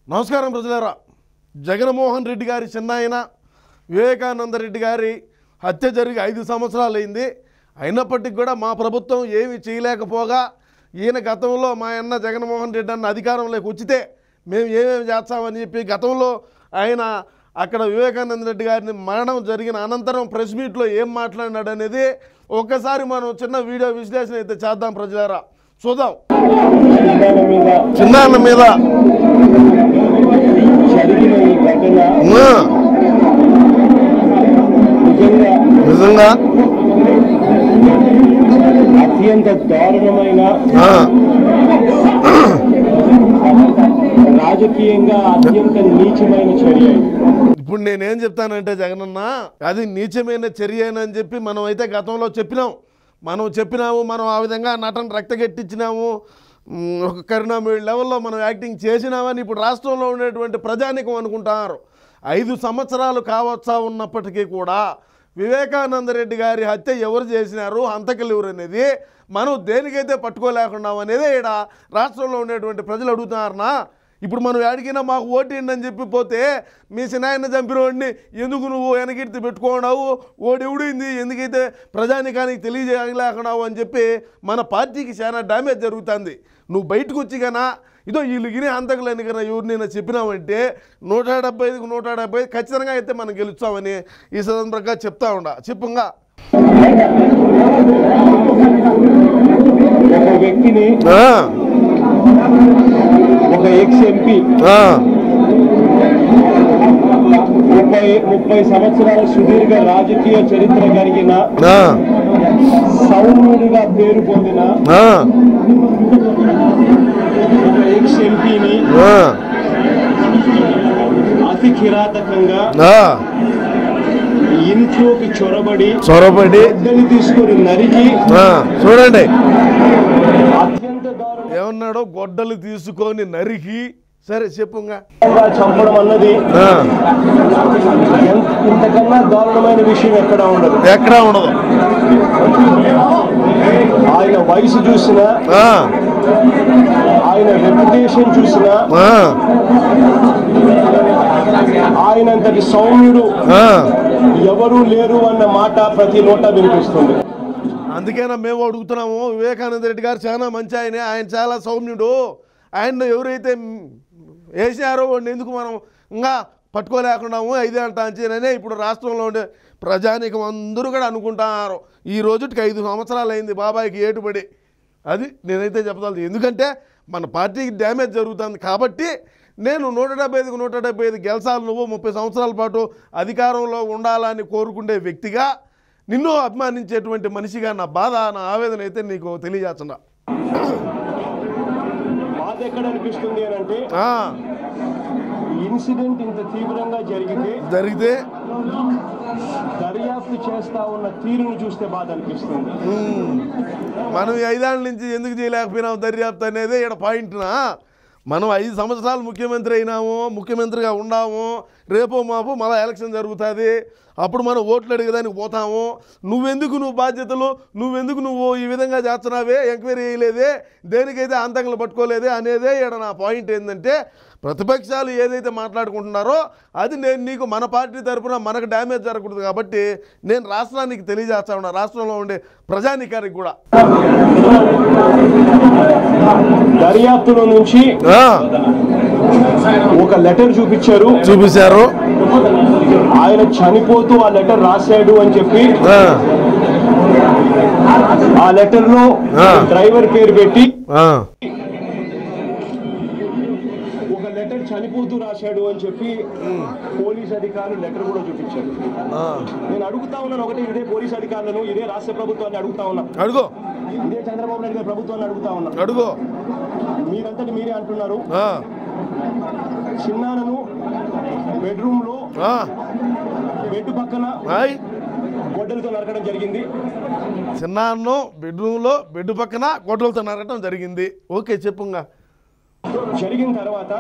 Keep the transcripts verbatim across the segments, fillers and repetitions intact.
నమస్కారం ప్రజలారా. జగన్మోహన్ రెడ్డి గారి చిన్నాయన వివేకానంద రెడ్డి గారి హత్య జరిగి ఐదు సంవత్సరాలు అయింది. అయినప్పటికీ కూడా మా ప్రభుత్వం ఏమీ చేయలేకపోగా ఈయన గతంలో మా అన్న జగన్మోహన్ రెడ్డి అన్న అధికారంలోకి వచ్చితే మేము ఏమేమి చేస్తామని చెప్పి గతంలో ఆయన అక్కడ వివేకానంద రెడ్డి గారిని మరణం జరిగిన అనంతరం ప్రెస్ మీట్లో ఏం మాట్లాడినాడు అనేది ఒక్కసారి మనం చిన్న వీడియో విశ్లేషణ అయితే చేద్దాం ప్రజలారా, చూద్దాం. చిన్నాన్న మీద నిజంగా అత్యంత దారుణమైన రాజకీయంగా అత్యంత నీచమైన చర్య. ఇప్పుడు నేనేం చెప్తానంటే జగనన్న, అది నీచమైన చర్య అని చెప్పి మనం అయితే గతంలో చెప్పినాం, మనం చెప్పినాము, మనం ఆ విధంగా నటన రక్తగెట్టించినాము, ఒక కరుణామయుడి లెవెల్లో మనం యాక్టింగ్ చేసినామని ఇప్పుడు రాష్ట్రంలో ఉండేటువంటి ప్రజానికం అనుకుంటున్నారు. ఐదు సంవత్సరాలు కావచ్చా ఉన్నప్పటికీ కూడా వివేకానంద రెడ్డి గారి హత్య ఎవరు చేసినారు, హంతకులు ఎవరు అనేది మనం దేనికైతే పట్టుకోలేకున్నాం అనేది ఇక్కడ రాష్ట్రంలో ఉండేటువంటి ప్రజలు అడుగుతున్నారనా. ఇప్పుడు మనం అడిగినా మాకు ఓటేయండి అని చెప్పి పోతే మీ సినాయన చంపినోడిని ఎందుకు నువ్వు వెనకెత్తి పెట్టుకున్నావు, ఓడెవడింది ఎందుకైతే ప్రజానికానికి తెలియజేయలేకున్నావు అని చెప్పి మన పార్టీకి చాలా డ్యామేజ్ జరుగుతుంది. నువ్వు బయటకు వచ్చి కన్నా ఇదో వీళ్ళు గిరి హంతకులని కన్నా ఎవరు నేను చెప్పినామంటే నూట డెబ్బై ఐదుకు నూట డెబ్బై ఐదు ఖచ్చితంగా అయితే మనం గెలుస్తామని ఈ సందర్భంగా చెప్తా ఉండ చెప్పుగా. ఒక వ్యక్తిని ఒక ఎక్స్ ఎంపీ ముప్పై ముప్పై సంవత్సరాల సుదీర్ఘ రాజకీయ చరిత్ర కలిగిన సౌమ్యుడిగా పేరు పొందిన ఒక ఎక్స్ ఎంపీని అతి కిరాతకంగా ఇంట్లోకి చొరబడి చొరబడి తీసుకొని నరికి చూడండి అత్యంత ఏమన్నాడో గొడ్డలు తీసుకొని నరికి సరే చెప్పుగా చంపడం అన్నది ఇంతకన్నా దారుణమైన విషయం ఎక్కడా ఉండదు ఎక్కడా ఉండదు. ఆయన వయసు చూసినా, ఆయన రెప్యుటేషన్ చూసినా, ఆయనంతటి సౌమ్యుడు ఎవరూ లేరు అన్న మాట ప్రతి నోట వినిపిస్తుంది. అందుకైనా మేము అడుగుతున్నాము, వివేకానంద రెడ్డి గారు చాలా మంచి ఆయనే, ఆయన చాలా సౌమ్యుడు, ఆయన ఎవరైతే వేసారో వాడిని ఎందుకు మనం ఇంకా పట్టుకోలేకున్నాము ఐదే అంటానే ఇప్పుడు రాష్ట్రంలో ఉండే ప్రజానికం అందరూ కూడా అనుకుంటున్నారు. ఈ రోజుకి ఐదు సంవత్సరాలు అయింది బాబాయికి ఏటుబడి. అది నేనైతే చెప్పగలను, ఎందుకంటే మన పార్టీకి డ్యామేజ్ జరుగుతుంది కాబట్టి. నేను నూట డెబ్బై ఐదుకు నూట డెబ్బై ఐదు గెలిచాలి, నువ్వు ముప్పై సంవత్సరాల పాటు అధికారంలో ఉండాలని కోరుకునే వ్యక్తిగా, నిన్ను అభిమానించేటువంటి మనిషిగా నా బాధ నా ఆవేదన అయితే నీకు తెలియజేస్తున్నా. బాధ ఎక్కడ అనిపిస్తుంది అని అంటే ఇన్సిడెంట్ ఇంత తీవ్రంగా జరిగితే జరిగితే దర్యాప్తు చేస్తా ఉన్న తీరును చూస్తే బాధ అనిపిస్తుంది. మనం ఐదేళ్ళ నుంచి ఎందుకు చేయలేకపోయినాం దర్యాప్తు అనేది ఇక్కడ పాయింట్నా. మనం ఐదు సంవత్సరాలు ముఖ్యమంత్రి అయినాము, ముఖ్యమంత్రిగా ఉన్నాము, రేపో మాపో మళ్ళీ ఎలక్షన్ జరుగుతుంది, అప్పుడు మనం ఓట్లు అడిగేదానికి పోతాము. నువ్వెందుకు నువ్వు బాధ్యతలు, నువ్వెందుకు నువ్వు ఈ విధంగా చేస్తున్నావే, ఎంక్వైరీ చేయలేదే, దేనికైతే అంతకులు పట్టుకోలేదే అనేదే ఇక్కడ నా పాయింట్. ఏంటంటే ప్రతిపక్షాలు ఏదైతే మాట్లాడుకుంటున్నారో అది నేను నీకు మన పార్టీ తరఫున మనకు డ్యామేజ్ జరగకూడదు కాబట్టి నేను రాష్ట్రానికి తెలియజేస్తా ఉన్నా, రాష్ట్రంలో ఉండే ప్రజానికానికి కూడా. దర్యాప్తులో నుంచి ఒక లెటర్ చూపించారు చూపించారు ఆయన చనిపోతూ ఆ లెటర్ రాశాడు అని చెప్పి ఆ లెటర్ లో డ్రైవర్ పేరు పెట్టి ఒక లెటర్ చనిపోతూ రాశాడు అని చెప్పి పోలీస్ అధికారులు లెటర్ కూడా చూపించారు. నేను అడుగుతా ఉన్నాను ఒకటి, ఇదే పోలీస్ అధికారులను, ఇదే రాష్ట్ర ప్రభుత్వాన్ని అడుగుతా ఉన్నా, అడుగు ఇదే చంద్రబాబు నాయుడు గారి ప్రభుత్వాన్ని అడుగుతా ఉన్నా, అడుగు మీరంతటి మీరే అంటున్నారు చిన్నానను బెడ్రూమ్ లో బెడ్ పక్కన గొడ్డలతో నరకడం జరిగింది. చిన్నాను బెడ్రూమ్ లో బెడ్ పక్కన గొడ్డలతో నరకడం జరిగింది. ఓకే చెప్పుగా. జరిగిన తర్వాత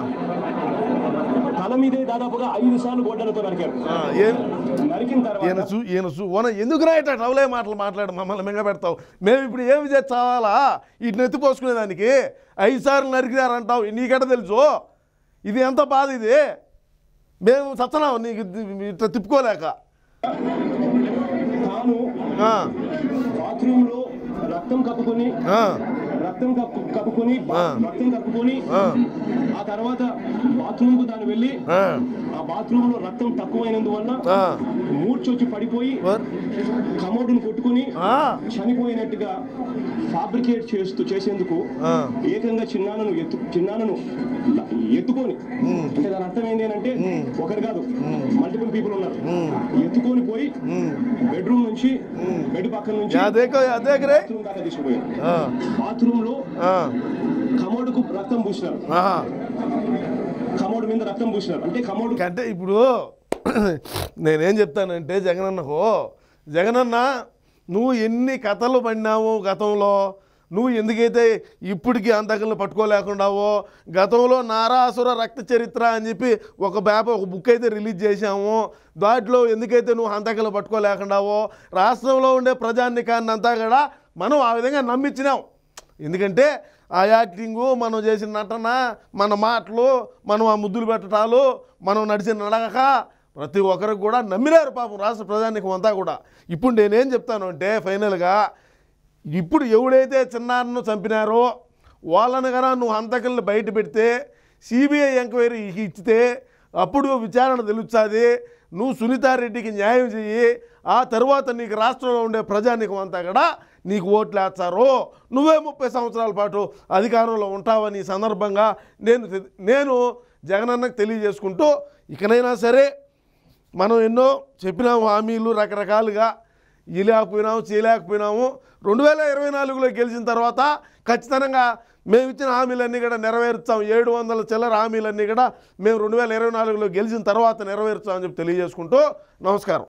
తల మీదే దాదాపుగా ఐదు సార్లు గొడ్డలతో నరికారు. నరికిన తర్వాత ఎందుకు రా ఇట్లా టవలే మాటలు మాట్లాడు మమ్మల్ని మింగ పెడతావు, మేము ఇప్పుడు ఏమి చేసి చావాలా వీటిని ఎత్తిపోసుకునేదానికి ఐదు సార్లు నరికినారంటావు, నీకెట తెలుసు? ఇది ఎంత బాధ ఇది, మేము సత్తనాం నీకు ఇట్లా తిప్పుకోలేక. తాను బాత్రూంలో రక్తం కప్పుకొని రక్తం కప్పు కప్పుకొని రక్తం కప్పుకొని ఆ తర్వాత బాత్రూమ్ కు తాను వెళ్ళి ఆ బాత్రూమ్ లో రక్తం తక్కువైనందువల్ల మూర్చొచ్చి పడిపోయి కమోడును కొట్టుకుని చనిపోయినట్టుగా ఫ్యాబ్రికేట్ చేస్తూ చేసేందుకు ఏకంగా చిన్నానను ఎత్తు చిన్నానను ఎత్తుకొని, అంటే దాని అర్థం ఏంటి అంటే ఒకరు కాదు మల్టిపుల్ పీపుల్ ఉన్నారు, ఎత్తుకొని పోయి బెడ్రూమ్ నుంచి బెడ్ పక్కన నుంచి బాత్రూమ్ దాకా తీసుకుపోయారు. బాత్రూమ్ లో కమోడుకు రక్తం పూసినారు, కమోడు మీద రక్తం పూసినారు. అంటే కమోడు అంటే ఇప్పుడు నేనేం చెప్తానంటే జగనన్నకు, జగనన్న నువ్వు ఎన్ని కథలు పడినావు గతంలో, నువ్వు ఎందుకైతే ఇప్పటికీ అంతకులను పట్టుకోలేకుండావో, గతంలో నారాసుర రక్త చరిత్ర అని చెప్పి ఒక బ్యాప్ ఒక బుక్ అయితే రిలీజ్ చేశాము, దాంట్లో ఎందుకైతే నువ్వు హంతకులు పట్టుకోలేకుండావో రాష్ట్రంలో ఉండే ప్రజానికాన్ని అంతా కూడా మనం ఆ విధంగా నమ్మించినాం. ఎందుకంటే ఆ యాక్టింగు, మనం చేసిన నటన, మన మాటలు, మనం ఆ ముద్దులు పెట్టడాలు, మనం నడిచిన నడక ప్రతి ఒక్కరికి కూడా నమ్మినారు పాపం రాష్ట్ర ప్రజానికం అంతా కూడా. ఇప్పుడు నేనేం చెప్తాను అంటే ఫైనల్గా, ఇప్పుడు ఎవడైతే చిన్నారను చంపినారో వాళ్ళని కన్నా నువ్వు హంతకుల్ని బయట పెడితే, సిబిఐ ఎంక్వైరీ ఇచ్చితే అప్పుడు విచారణ తెలుస్తుంది, నువ్వు సునీతారెడ్డికి న్యాయం చెయ్యి, ఆ తర్వాత నీకు రాష్ట్రంలో ఉండే ప్రజానికం అంతా కూడా నీకు ఓట్లు వేస్తారు, నువ్వే ముప్పై సంవత్సరాల పాటు అధికారంలో ఉంటావని ఈ సందర్భంగా నేను నేను జగనన్నకు తెలియజేసుకుంటూ, ఇకనైనా సరే మనం ఎన్నో చెప్పినాము హామీలు రకరకాలుగా, ఇలేకపోయినాము చేయలేకపోయినాము, రెండు వేల ఇరవై నాలుగులో గెలిచిన తర్వాత ఖచ్చితంగా మేము ఇచ్చిన హామీలన్నీ కూడా నెరవేర్చాం, ఏడు వందల చిల్లర హామీలన్నీ కూడా మేము రెండు వేల ఇరవై నాలుగులో గెలిచిన తర్వాత నెరవేర్చామని చెప్పి తెలియజేసుకుంటూ నమస్కారం.